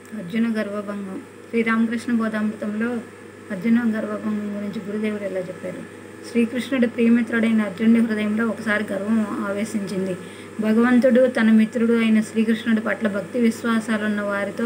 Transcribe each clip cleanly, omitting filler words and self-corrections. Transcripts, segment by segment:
అర్జున గర్వభంగం. శ్రీరామకృష్ణ బోధామృతంలో అర్జున గర్వభంగం గురించి గురుదేవుడు ఇలా చెప్పారు. శ్రీకృష్ణుడి ప్రియమిత్రుడైన అర్జునుడి హృదయంలో ఒకసారి గర్వం ఆవేశించింది. భగవంతుడు తన మిత్రుడు అయిన శ్రీకృష్ణుడి పట్ల భక్తి విశ్వాసాలున్న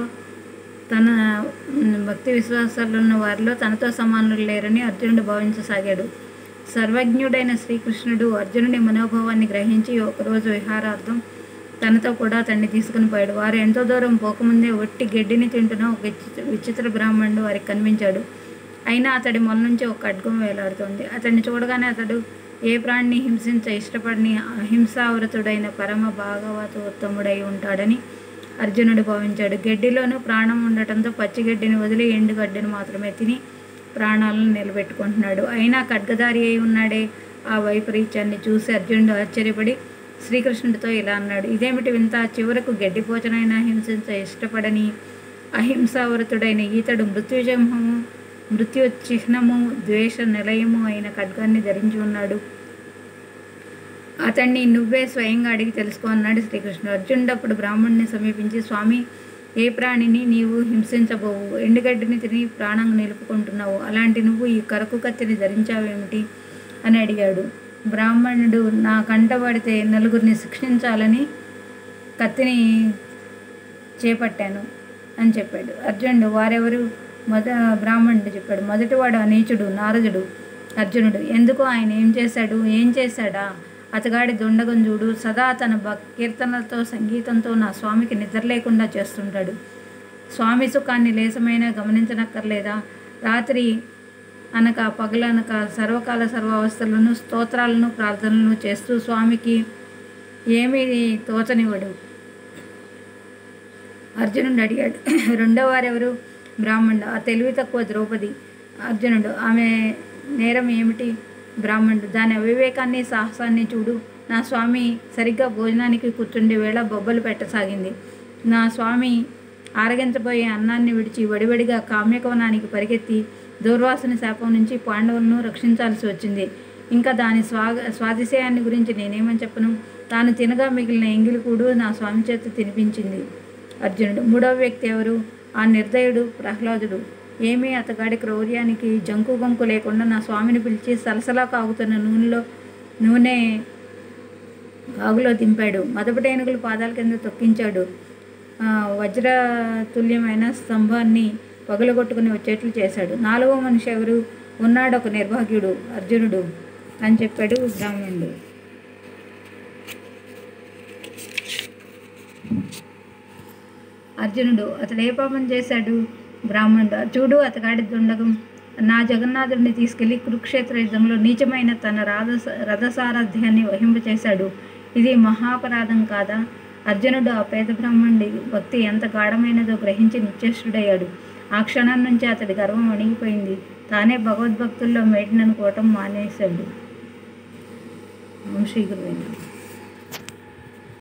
వారిలో తనతో సమానులు లేరని అర్జునుడు భావించసాగాడు. సర్వజ్ఞుడైన శ్రీకృష్ణుడు అర్జునుడి మనోభావాన్ని గ్రహించి ఒకరోజు విహారార్థం తనతో కూడా అతన్ని తీసుకుని పోయాడు. వారు ఎంతో దూరం పోకముందే ఒట్టి గడ్డిని తింటున్న ఒక విచిత్ర బ్రాహ్మణుడు వారికి కనిపించాడు. అయినా అతడి మొల నుంచి ఒక ఖడ్గం వేలాడుతోంది. అతన్ని చూడగానే అతడు ఏ ప్రాణిని హింసించ ఇష్టపడని అహింసావృతుడైన పరమ భాగవతోత్తముడై ఉంటాడని అర్జునుడు భావించాడు. గడ్డిలోనూ ప్రాణం ఉండటంతో పచ్చిగడ్డిని వదిలి ఎండుగడ్డిని మాత్రమే తిని ప్రాణాలను నిలబెట్టుకుంటున్నాడు. అయినా ఖడ్గధారి అయి ఉన్నాడే. ఆ వైపరీత్యాన్ని చూసి అర్జునుడు ఆశ్చర్యపడి శ్రీకృష్ణుడితో ఇలా అన్నాడు, ఇదేమిటి వింత? చివరకు గడ్డిపోచనైనా హింసించ ఇష్టపడని అహింసావృతుడైన ఈతడు మృత్యుచిహ్నము ద్వేష నిలయము అయిన ఖడ్గాన్ని ధరించి ఉన్నాడు. అతన్ని నువ్వే స్వయంగా అడిగి తెలుసుకో అన్నాడు శ్రీకృష్ణుడు. అర్జునుడు అప్పుడు బ్రాహ్మణుని సమీపించి, స్వామి, ఏ ప్రాణిని నీవు హింసించబోవు? ఎండుగడ్డిని తిని ప్రాణం నిలుపుకుంటున్నావు. అలాంటి నువ్వు ఈ కరకు కత్తిని ధరించావేమిటి అని అడిగాడు. బ్రాహ్మణుడు, నా కంట పడితే నలుగురిని శిక్షించాలని కత్తిని చేపట్టాను అని చెప్పాడు. అర్జునుడు, వారెవరు? బ్రాహ్మణుడు చెప్పాడు. మొదటివాడు అనీచుడు, నారదుడు. అర్జునుడు, ఎందుకు? ఆయన ఏం చేశాడా? అతగాడి దుండగం చూడు. సదా తన కీర్తనలతో సంగీతంతో నా స్వామికి నిద్ర లేకుండా చేస్తుంటాడు. స్వామి సుఖాన్ని లేసమైనా గమనించనక్కర్లేదా? రాత్రి అనక పగలనక సర్వకాల సర్వావస్థలను స్తోత్రాలను ప్రార్థనలను చేస్తూ స్వామికి ఏమీ తోచనివ్వడు. అర్జునుడు అడిగాడు. రెండో వారెవరు? బ్రాహ్మణుడు, ఆ తెలివి తక్కువ ద్రౌపది. అర్జునుడు, ఆమె నేరం ఏమిటి? బ్రాహ్మణుడు, దాని అవివేకాన్ని సాహసాన్ని చూడు. నా స్వామి సరిగ్గా భోజనానికి కూర్చుండే వేళ బొబ్బలు పెట్టసాగింది. నా స్వామి ఆరగించబోయే అన్నాన్ని విడిచి వడివడిగా కామ్యకవనానికి పరిగెత్తి దూర్వాసుని శాపం నుంచి పాండవులను రక్షించాల్సి వచ్చింది. ఇంకా దాని స్వాతిశయాన్ని గురించి నేనేమని చెప్పను? తాను తినగా మిగిలిన ఎంగిలికూడు నా స్వామి చేత తినిపించింది. అర్జునుడు, మూడవ వ్యక్తి ఎవరు? ఆ నిర్దయుడు ప్రహ్లాదుడు. ఏమీ అతగాడి క్రౌర్యానికి జంకు గొంకు లేకుండా నా స్వామిని పిలిచి సలసలా కాగుతున్న నూనె ఆగులో దింపాడు. మదపటేనుగులు పాదాల కింద తొక్కించాడు. వజ్రతుల్యమైన స్తంభాన్ని పగలగొట్టుకుని వచ్చేట్లు చేశాడు. నాలుగో మనిషి ఎవరు? ఉన్నాడు ఒక నిర్భాగ్యుడు, అర్జునుడు అని చెప్పాడు బ్రాహ్మణుడు. అర్జునుడు, అతడు ఏ పాపం చేశాడు? బ్రాహ్మణుడు, చూడు అతగాడి దుండగం. నా జగన్నాథుడిని తీసుకెళ్లి కురుక్షేత్ర యుద్ధంలో నీచమైన తన రథసారథ్యాన్ని వహింపచేశాడు. ఇది మహాపరాధం కాదా? అర్జునుడు ఆ పేద బ్రాహ్మణుడి భక్తి ఎంత గాఢమైనదో గ్రహించి నిశ్చేష్టుడయ్యాడు. ఆ క్షణం నుంచి అతడి గర్వం అణిగిపోయింది. తానే భగవద్భక్తుల్లో మేటిననుకోవటం మానేశాడు. శ్రీ గురువైన